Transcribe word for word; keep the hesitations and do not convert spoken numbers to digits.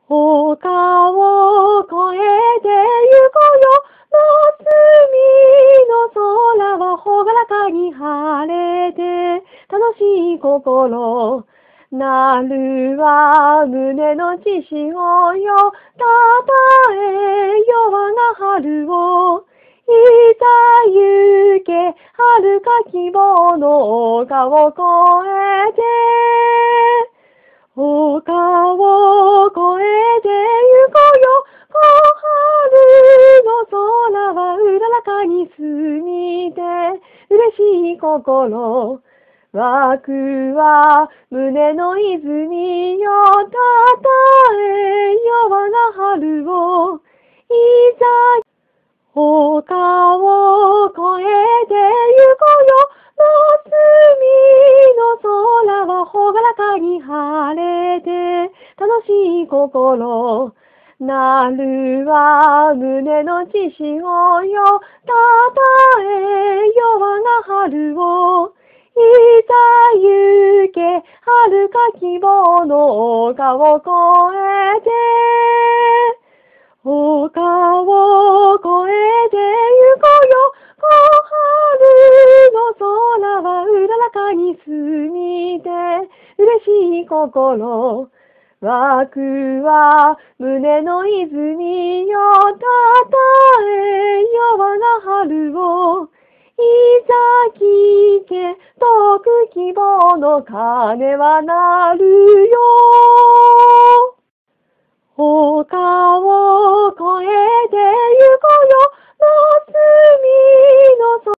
丘を越えてゆこうよ。夏みの空はほがらかに晴れて、楽しい心。なるは胸の血潮よ。たたえよ我が春を。いざ行け遥か希望の丘を越えて。丘を越えてゆこうよ。小春の空はうららかに澄みて、嬉しい心。湧くは胸の泉よ。たたえよ我が春を。いざ丘を越えてゆこうよ。夏みの空はほがらかに晴れて、楽しい心。なるは胸の血潮よ。たたえよ我が春を。いざ行け遥か希望の丘を越えて。丘を越えてゆこうよ。小春の空はうららかに澄みて、嬉しい心。湧くは胸の泉よ。たたえよ我が春を。いざ聞け遠く希望の鐘は鳴るよ。丘を越え